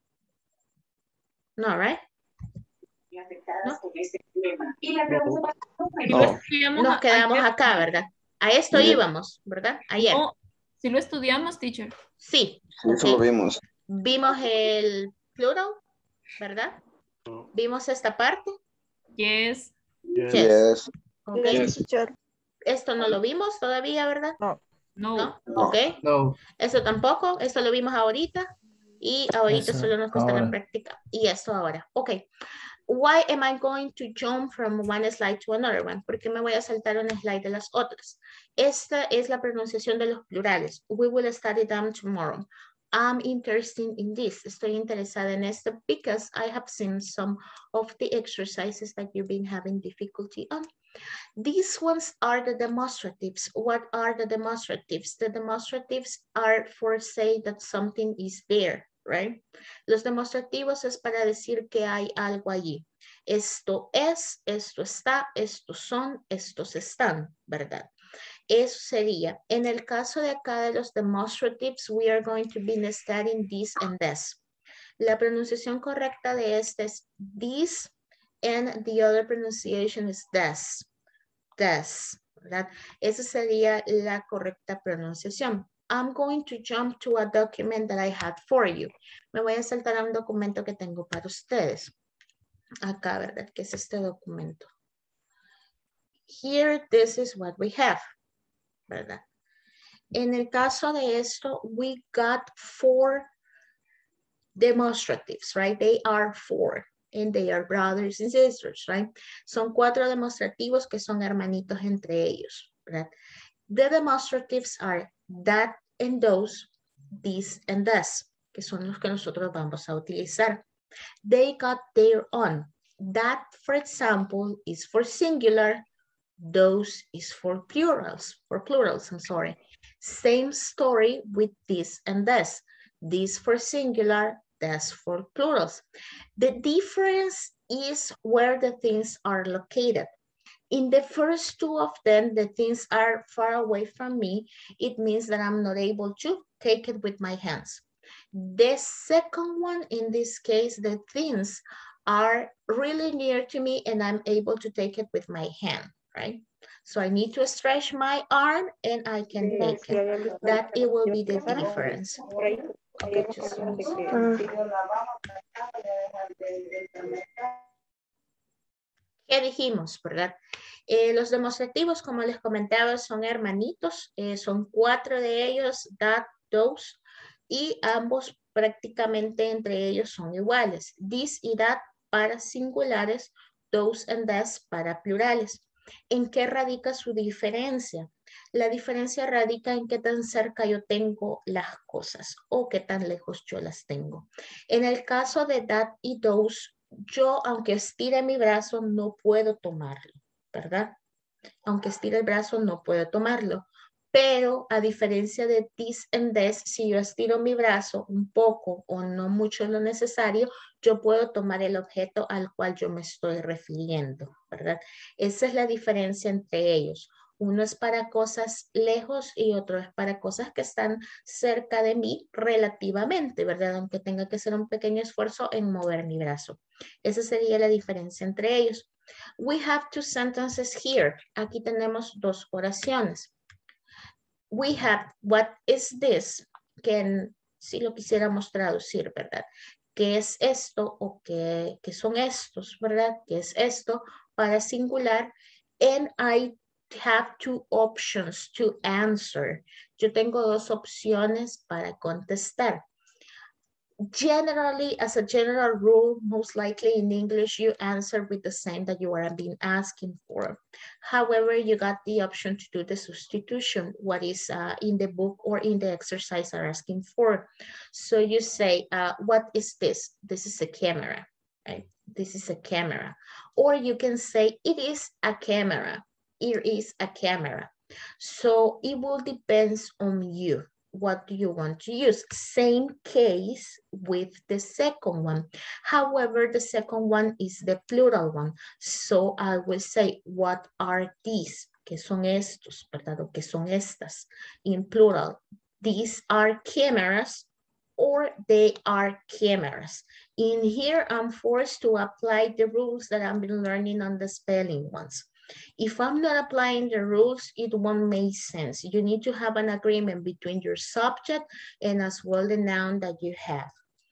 No, right? ¿No? No. Nos quedamos acá, ¿verdad? A esto Bien. íbamos, ¿verdad? Ayer. No, si lo estudiamos, teacher. Sí. Sí, eso lo Okay. vimos. Vimos el plural, ¿verdad? Vimos esta parte. Yes. Yes. Yes. Okay. Yes. Esto no lo vimos todavía, ¿verdad? No. No. No. No. Ok. No. Eso tampoco. Eso lo vimos ahorita. Y ahorita Eso, solo nos cuesta la ahora. práctica. Y esto ahora. Ok. Why am I going to jump from one slide to another one? ¿Por qué me voy a saltar un slide de las otras? Esta es la pronunciación de los plurales. We will study them tomorrow. I'm interested in this. Estoy interesada en esto because I have seen some of the exercises that you've been having difficulty on. These ones are the demonstratives. What are the demonstratives? The demonstratives are for say that something is there, right? Los demostrativos es para decir que hay algo allí. Esto es, esto está, estos son, estos están, ¿verdad? Eso sería, en el caso de acá de los demonstratives, we are going to be studying this and this. La pronunciación correcta de este es this, and the other pronunciation is this. This, ¿verdad? Esa sería la correcta pronunciación. I'm going to jump to a document that I had for you. Me voy a saltar a un documento que tengo para ustedes. Acá, ¿verdad? ¿Qué es este documento? Here, this is what we have, ¿verdad? En el caso de esto, we got four demonstratives, right? They are four, and they are brothers and sisters, right? Son cuatro demostrativos que son hermanitos entre ellos, ¿verdad? The demonstratives are that and those, this and this, que son los que nosotros vamos a utilizar. They got their own. That, for example, is for singular. Those is for plurals, for plurals, I'm sorry. Same story with this and this. This for singular, this for plurals. The difference is where the things are located. In the first two of them, the things are far away from me. It means that I'm not able to take it with my hands. The second one, in this case, the things are really near to me and I'm able to take it with my hand, right? So I need to stretch my arm and I can take it. That it will be the difference. Okay, just one second. ¿Qué dijimos, verdad? Eh, los demostrativos, como les comentaba, son hermanitos. Eh, son cuatro de ellos, that, those, y ambos prácticamente entre ellos son iguales. This y that para singulares, those and these para plurales. ¿En qué radica su diferencia? La diferencia radica en qué tan cerca yo tengo las cosas o qué tan lejos yo las tengo. En el caso de that y those, yo, aunque estire mi brazo, no puedo tomarlo, ¿verdad? Aunque estire el brazo, no puedo tomarlo. Pero a diferencia de this and this, si yo estiro mi brazo un poco o no mucho lo necesario, yo puedo tomar el objeto al cual yo me estoy refiriendo, ¿verdad? Esa es la diferencia entre ellos. Uno es para cosas lejos y otro es para cosas que están cerca de mí relativamente, ¿verdad? Aunque tenga que hacer un pequeño esfuerzo en mover mi brazo. Esa sería la diferencia entre ellos. We have two sentences here. Aquí tenemos dos oraciones. We have, what is this? Que si lo quisiéramos traducir, ¿verdad? ¿Qué es esto o qué, qué son estos, verdad? ¿Qué es esto? Para singular. And I have two options to answer. Yo tengo dos opciones para contestar. Generally, as a general rule, most likely in English, you answer with the same that you are being asking for. However, you got the option to do the substitution, what is uh, in the book or in the exercise are asking for. So you say, uh, what is this? This is a camera, right? This is a camera. Or you can say, it is a camera. It is a camera. So it will depend on you. What do you want to use? Same case with the second one. However, the second one is the plural one. So I will say, what are these? ¿Qué son estos? ¿Verdad? ¿O qué son estas? In plural, these are cameras or they are cameras. In here, I'm forced to apply the rules that I've been learning on the spelling ones. If I'm not applying the rules, it won't make sense. You need to have an agreement between your subject and as well the noun that you have.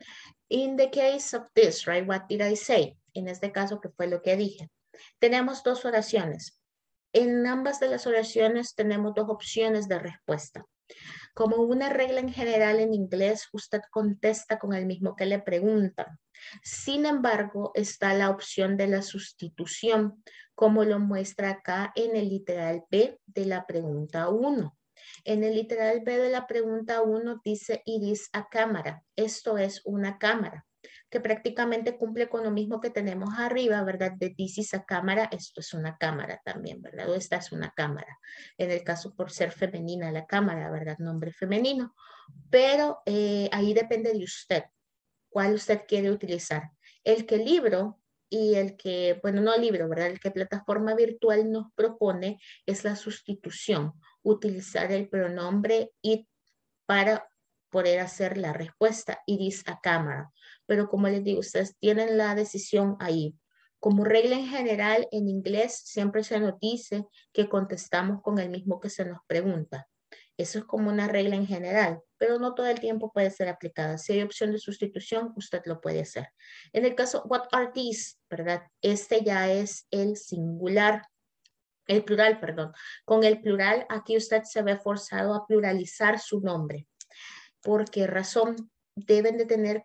In the case of this, right, what did I say? En este caso, ¿qué fue lo que dije? Tenemos dos oraciones. En ambas de las oraciones tenemos dos opciones de respuesta. Como una regla en general en inglés, usted contesta con el mismo que le preguntan. Sin embargo, está la opción de la sustitución, como lo muestra acá en el literal B de la pregunta uno. En el literal B de la pregunta uno dice, it is a cámara. Esto es una cámara, que prácticamente cumple con lo mismo que tenemos arriba, ¿verdad? De this is a cámara, esto es una cámara también, ¿verdad? O esta es una cámara. En el caso por ser femenina la cámara, ¿verdad? Nombre femenino. Pero eh, ahí depende de usted. ¿Cuál usted quiere utilizar? El que libro y el que, bueno, no libro, ¿verdad? El que plataforma virtual nos propone es la sustitución. Utilizar el pronombre it para poder hacer la respuesta. It is a camera. Pero como les digo, ustedes tienen la decisión ahí. Como regla en general, en inglés siempre se nos dice que contestamos con el mismo que se nos pregunta. Eso es como una regla en general, pero no todo el tiempo puede ser aplicada. Si hay opción de sustitución, usted lo puede hacer. En el caso, what are these? ¿Verdad? Este ya es el singular, el plural, perdón. Con el plural, aquí usted se ve forzado a pluralizar su nombre. ¿Por qué razón? Deben de tener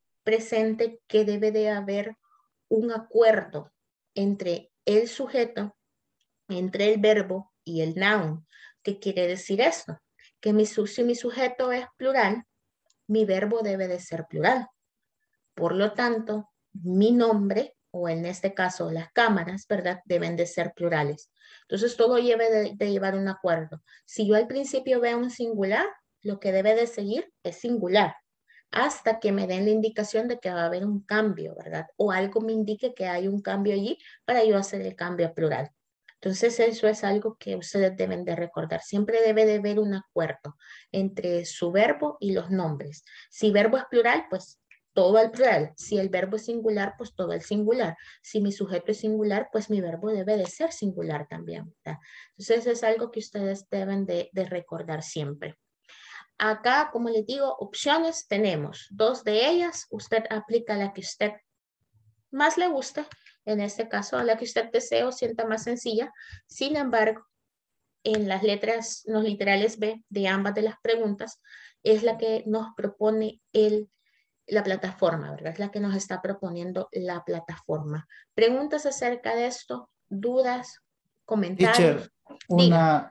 presente que debe de haber un acuerdo entre el sujeto, entre el verbo y el noun. ¿Qué quiere decir esto? Que mi, si mi sujeto es plural, mi verbo debe de ser plural. Por lo tanto, mi nombre, o en este caso las cámaras, ¿verdad? Deben de ser plurales. Entonces, todo debe de, de llevar un acuerdo. Si yo al principio veo un singular, lo que debe de seguir es singular. Hasta que me den la indicación de que va a haber un cambio, ¿verdad? O algo me indique que hay un cambio allí para yo hacer el cambio a plural. Entonces eso es algo que ustedes deben de recordar. Siempre debe de haber un acuerdo entre su verbo y los nombres. Si verbo es plural, pues todo al plural. Si el verbo es singular, pues todo el singular. Si mi sujeto es singular, pues mi verbo debe de ser singular también, ¿verdad? Entonces es algo que ustedes deben de, de recordar siempre. Acá, como les digo, opciones tenemos. Dos de ellas, usted aplica la que usted más le guste. En este caso, a la que usted desee o sienta más sencilla. Sin embargo, en las letras, los literales B de ambas de las preguntas, es la que nos propone el, la plataforma, ¿verdad? Es la que nos está proponiendo la plataforma. ¿Preguntas acerca de esto? ¿Dudas? ¿Comentarios? Teacher, una,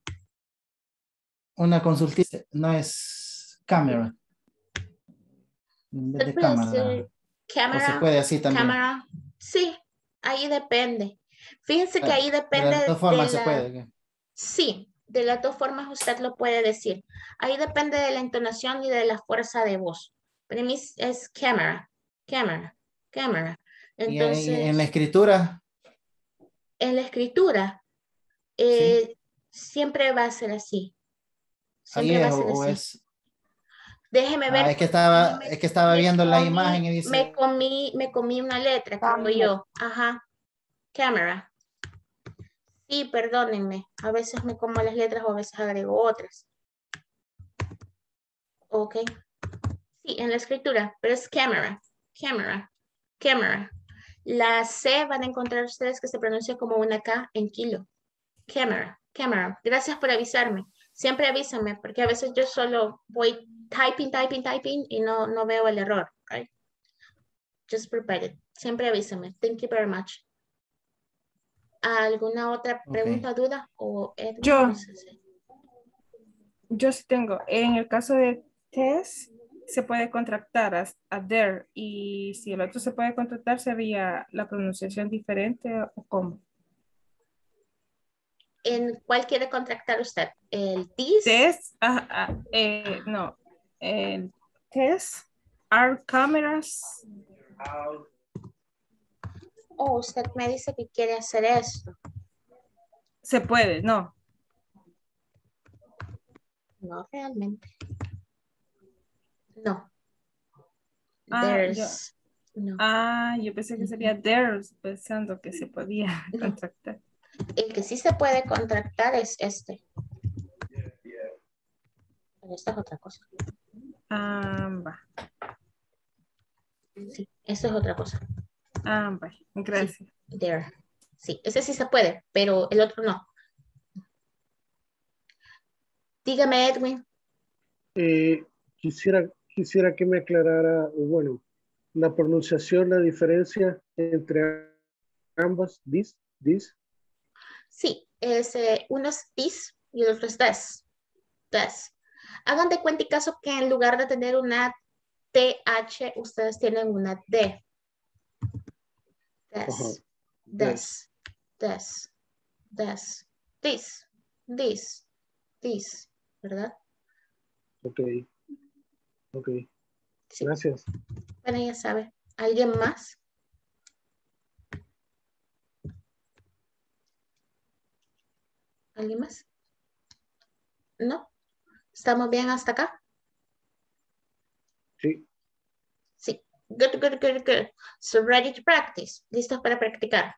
una consultita, no es cámara. En vez de cámara. Cámara, o se puede así también. Cámara, sí, ahí depende. Fíjense que ahí depende de las dos formas de se la, puede. Sí, de las dos formas usted lo puede decir. Ahí depende de la entonación y de la fuerza de voz. Para mí es cámara, cámara, cámara. Entonces, ¿Y en la escritura? En la escritura, eh, ¿sí? Siempre va a ser así. Siempre ahí va es, a ser o así. es... Déjeme ver. Ah, es que estaba, me, es que estaba viendo comí, la imagen y dice... Me comí, me comí una letra, creo yo. Ajá. Cámara. Sí, perdónenme. A veces me como las letras o a veces agrego otras. Ok. Sí, en la escritura, pero es cámara. Cámara. Cámara. La C van a encontrar ustedes que se pronuncia como una K en kilo. Cámara. Cámara. Gracias por avisarme. Siempre avísame, porque a veces yo solo voy typing, typing, typing y no, no veo el error, right? Just prepare it. Siempre avísame. Thank you very much. ¿Alguna otra pregunta, okay. duda? O Edwin, yo, no sé si... yo sí tengo. En el caso de test, se puede contractar a, a there, y si el otro se puede contractar, ¿sería la pronunciación diferente o cómo? ¿En cuál quiere contractar usted? ¿El this? Test, ah, ah, eh, no, el test, are cameras. Oh, usted me dice que quiere hacer esto. Se puede, ¿no? No, realmente. No. Ah, There's... yo, no. ah, yo pensé que sería there's, pensando que se podía no. contractar. El que sí se puede contractar es este. Pero esta es otra cosa. Ah, va. Sí, eso es otra cosa. Ah, va. Gracias. Sí, there. Sí, ese sí se puede, pero el otro no. Dígame, Edwin. Eh, quisiera, quisiera que me aclarara, bueno, la pronunciación, la diferencia entre ambas, this, this. Sí, es, eh, uno es this y el otro es this. This. Hagan de cuenta y caso que en lugar de tener una T H, ustedes tienen una D. This, this, this, this, this, this, this, ¿verdad? Ok, ok. Sí. Gracias. Bueno, ya sabe. ¿Alguien más? ¿Alguien más? ¿No? ¿Estamos bien hasta acá? Sí. Sí. Good, good, good, good. So ready to practice. ¿Listos para practicar?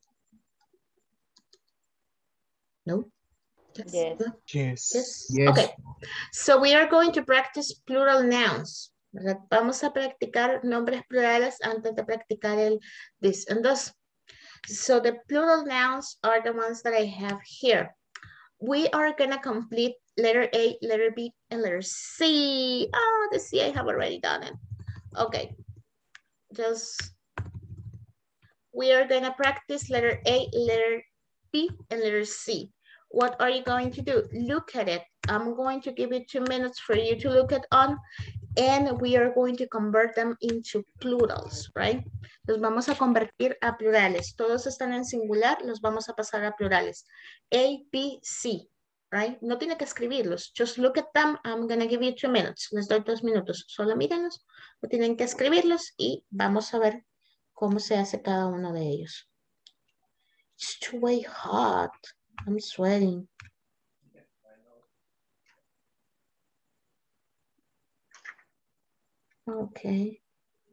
No? Yes. Yes. Yes. Yes. Yes. Okay. So we are going to practice plural nouns. ¿Verdad? Vamos a practicar nombres plurales antes de practicar el this and those. So the plural nouns are the ones that I have here. We are going to complete letter A, letter B, and letter C. Oh, the C I have already done it. Okay. Just, we are going to practice letter A, letter B, and letter C. What are you going to do? Look at it. I'm going to give you two minutes for you to look at on, and we are going to convert them into plurals, right? Los vamos a convertir a plurales. Todos están en singular, los vamos a pasar a plurales. A, B, C, right? No tiene que escribirlos. Just look at them. I'm going to give you two minutes. Les doy dos minutos. Solo mírenlos. No tienen que escribirlos y vamos a ver cómo se hace cada uno de ellos. It's too way hot. I'm sweating. Okay.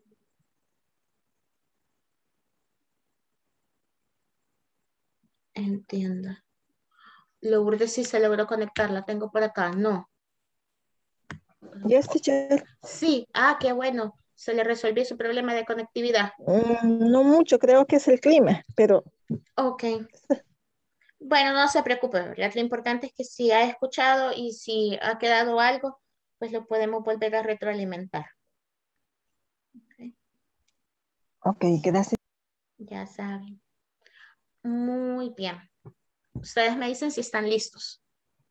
Entiendo. Lourdes sí se logró conectar, la tengo por acá, no. Yes, teacher. Sí, ah, qué bueno. Se le resolvió su problema de conectividad. Mm, no mucho, creo que es el clima, pero... Ok. Bueno, no se preocupe, ¿verdad? Lo importante es que si ha escuchado y si ha quedado algo, pues lo podemos volver a retroalimentar. Ok, Ok, gracias. ya saben. Muy bien. Ustedes me dicen si están listos.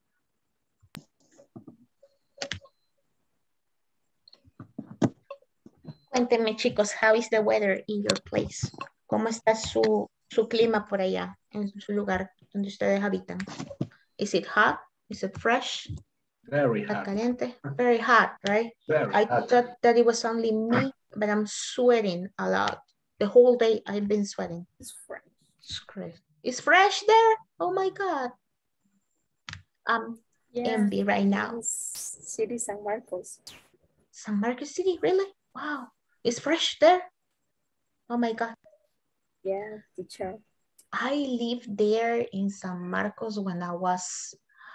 Cuéntenme, chicos, how is the weather in your place? ¿Cómo está su, su clima por allá, en su lugar donde ustedes habitan? Is it hot? Is it fresh? Very ¿Está hot. caliente? Very hot, right? Very I hot. thought that it was only me, but I'm sweating a lot. The whole day I've been sweating. It's fresh. It's fresh. It's fresh there? Oh my God. I'm Yeah. envy right now. City San Marcos. San Marcos City, really? Wow. It's fresh there? Oh my God. Yeah, teacher. I lived there in San Marcos when I was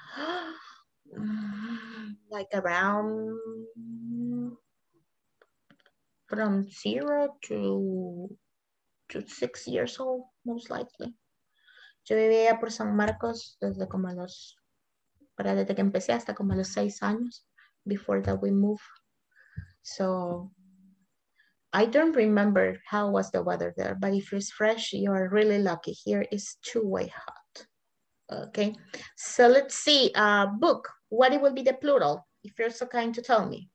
like around from zero to, to six years old, most likely. Yo vivía por San Marcos desde como los, para desde que empecé hasta como los seis años, before that we moved. So I don't remember how was the weather there, but if it's fresh, you are really lucky. Here is two-way hot. Okay, so let's see. Uh, book, what it will be the plural, if you're so kind to tell me.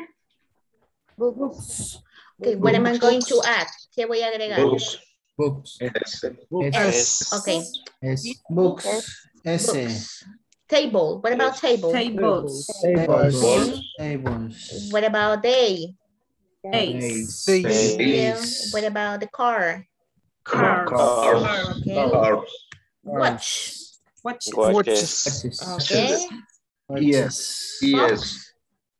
Books. Okay, what am I going to add? ¿Qué voy a agregar? Books. Books. S. Okay. S. Books. S. Books. Table. What about table? Tables. Tables. Tables. What about day? Ace. Yeah. What about the car? Cars. Cars. Okay. Cars. Watch. Watches. Watches. Okay. Yes. Yes.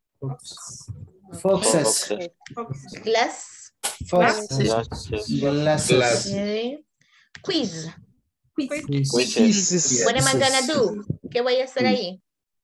Foxes. Glass. Foxes. Glasses. Okay. Quiz. Quizzes. What am I gonna do? ¿Qué voy a hacer ahí?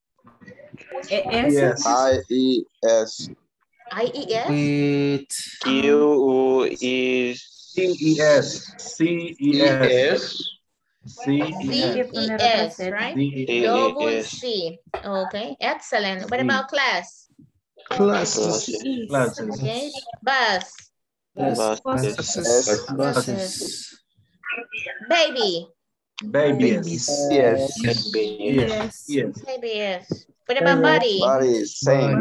Yes. I E S. I E S? With Q E C E S. C E S. C C E S, right? Double C. Okay, excellent. What about class? classes. Okay, bus. Buses. Buses. Baby. Babies. Yes. Yes. Yes. Baby, yes. What about body? Body. Same.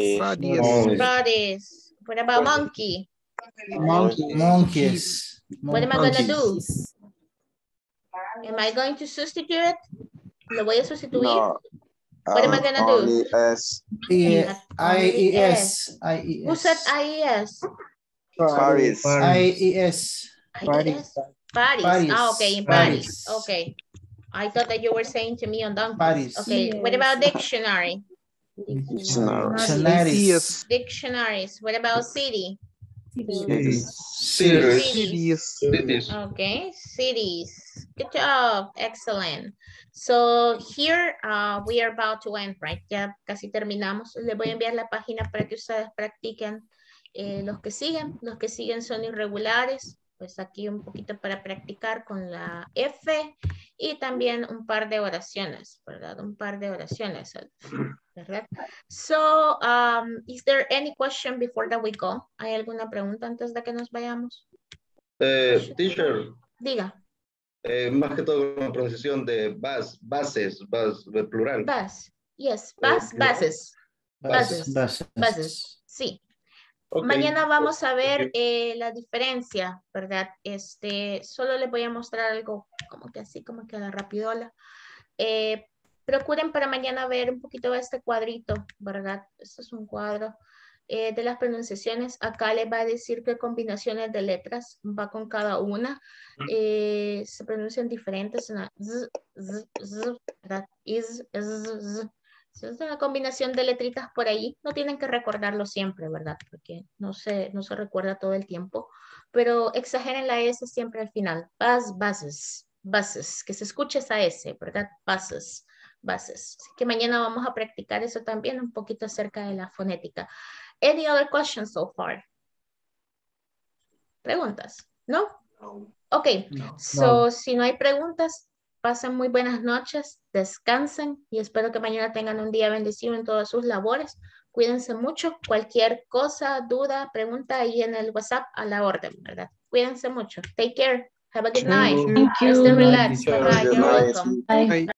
Bodies. What about monkey? Mon- monkeys. What am I gonna do? Am I going to substitute? ¿Lo voy a sustituir? No. What am I gonna do? Only S. E- I E S. S. I E Who S. said I E S? Paris. I E S. I E S? Paris. Paris. Ah, okay, in Paris. Paris. Okay. I thought that you were saying to me on donkeys. Paris. Okay, what about dictionary? Dictionaries. Dictionaries. What about city? Cities. Cities. Cities. Okay, cities. Good job. Excellent. So here uh, we are about to end, right? Ya casi terminamos. Les voy a enviar la página para que ustedes practiquen eh, los que siguen. Los que siguen son irregulares. Pues aquí un poquito para practicar con la F y también un par de oraciones, ¿verdad? Un par de oraciones, ¿verdad? So, um, is there any question before that we go? ¿Hay alguna pregunta antes de que nos vayamos? Eh, teacher, Diga. eh, más que todo la pronunciación de bas, bases, bas, de plural. Bus. Yes, bus, Eh, buses. Buses. Buses. Buses. Buses. Sí. Ok. Mañana vamos a ver eh, la diferencia, ¿verdad? Este, solo les voy a mostrar algo como que así, como que a la rapidola. Eh, procuren para mañana ver un poquito de este cuadrito, ¿verdad? Este es un cuadro eh, de las pronunciaciones. Acá les va a decir qué combinaciones de letras va con cada una. Eh, se pronuncian diferentes. Una z, z, z, ¿verdad? Is, z, z. Si es una combinación de letritas por ahí, no tienen que recordarlo siempre, ¿verdad? Porque no se, no se recuerda todo el tiempo. Pero exageren la S siempre al final. Bus, buses. buses, que se escuche esa S, ¿verdad? Buses, buses. Así que mañana vamos a practicar eso también, un poquito acerca de la fonética. Any other questions so far? ¿Preguntas? ¿No? Ok, No. so No. si no hay preguntas, pasen muy buenas noches, descansen y espero que mañana tengan un día bendecido en todas sus labores. Cuídense mucho. Cualquier cosa, duda, pregunta ahí en el WhatsApp a la orden, ¿verdad? Cuídense mucho. Take care. Have a good night. Thank you. Estén Good night, relaxed. teacher. Bye-bye. Good You're night. welcome. Bye. Bye.